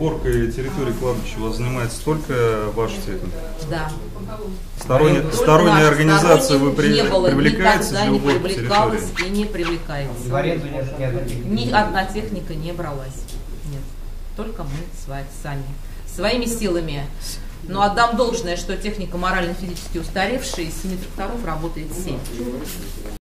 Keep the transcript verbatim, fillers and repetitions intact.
уборкой территории кладбища у вас занимается только ваша техника? Да. Сторонняя, сторонняя организация вы при, не было, привлекаете никогда для не уборки привлекалась территории? и не привлекается. В аренду ни одна техника? Ни одна техника не бралась. Нет. Только мы свои, сами. Своими силами. Но отдам должное, что техника морально-физически устаревшая, из семи тракторов работает семь.